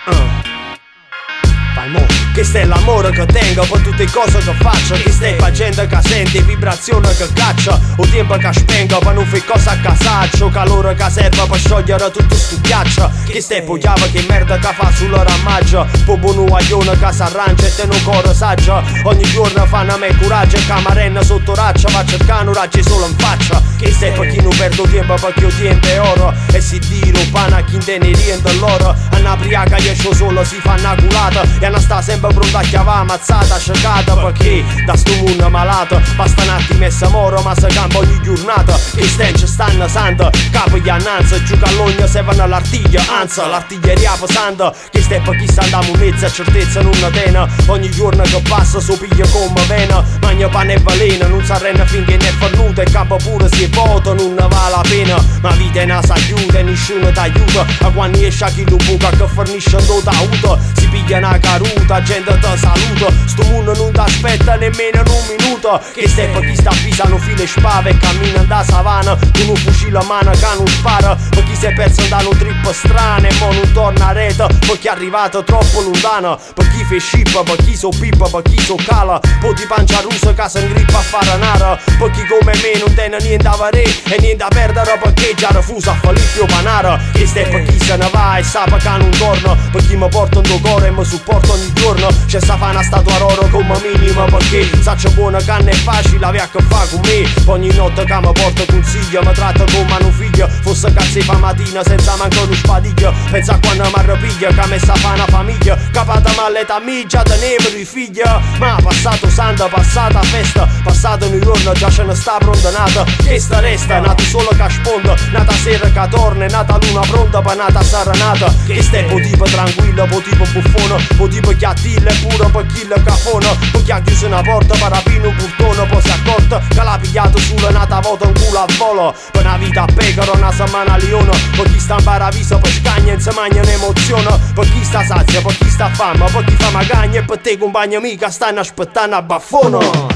Vai mo, questo è l'amore che tengo per tutte le cose che faccio. Questa è gente che sente vibrazione che caccia, o tempo che spengo per non fare cosa a casaccio, calore che serve per sciogliere tutto sto ghiaccio. Questa è pogliava che merda che fa sulla ramaggia, po' buono guaglione che s'arrangia e te non corre saggia. Ogni giorno fanno a me coraggio e camarena sotto raccia, va cercando raggi solo in faccia. Questa è per chi non perdo tempo perché il tempo è oro, e si diro pana chi te ne riende loro. A una briaca esce solo si fa una culata, e non sta sempre pronta a chiavare ammazzata, scecata, perché da sto mondo malato basta un attimo e se moro, ma se campa ogni giornata. Che stenci stanno santo, capo gli annanza, giù all'ogno se vanno all'artiglia, anzi l'artiglieria pesante. Che stai per chi sta da munezza, certezza non tena, ogni giorno che passa so piglia come vena. Magna pane e veleno, non s'arrende finché ne è fornuto, e capo pure si è voto, non ne vale la pena. Ma vita è una s'aiuta e nessuno t'aiuta, a quando esce chi lo buca che fornisce un auto, si piglia una caruta, gente te saluta, sto mondo non t'aspetta nemmeno in un minuto. Che stai per chi sta pisando file spave e cammina da savana con un fucile a mano che non spara, per chi si è perso da un trip strano e mo non torna a rete, per chi è arrivato troppo lontano, per chi fa scippa, per chi so pippa, per chi so cala, per chi pancia russa che si ingrippa a fare nara, per chi come me non tiene niente a vedere e niente a perdere perché già refusa a fare più panara. Che stai per chi se ne va e sa che non torna, per chi mi porta in tuo cuore e mi supporta ogni giorno. C'è sta fa una statua roro come minimo, perché saccio buona che non è facile avere a che fa con me. Ogni notte che mi porta consiglio mi tratta come un figlio, fosse cazzo fa mattina senza manco uno spadiglio. Pensa a quando mi arrapiglia che me sta fa una famiglia, capata male t'amigia tenevo i figli. Ma passato santo, passata festa, passato un giorno già ce ne sta pronta nata. Che sta resta, nato solo che sponda, nata sera che torna, nata luna pronta per nata saranata. Che stai po' tipo tranquillo, po' tipo buffone, po' tipo chiattille pure per chi le cafona, po' chi ha chiuso una porta per aprire un portone, poi si accorta che l'ha pigliato sulla nata volta un culo a volo. Per una vita a pecora, una settimana a lione, per chi sta in paradiso per scagna e si mangia un'emozione, per chi sta sazia, per chi sta fame, per chi fa magagna e per te compagni mica stanno aspettando a baffono.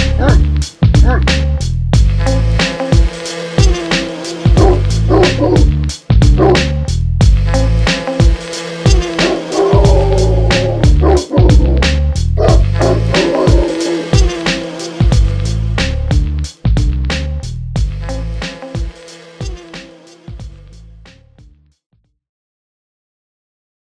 Oh.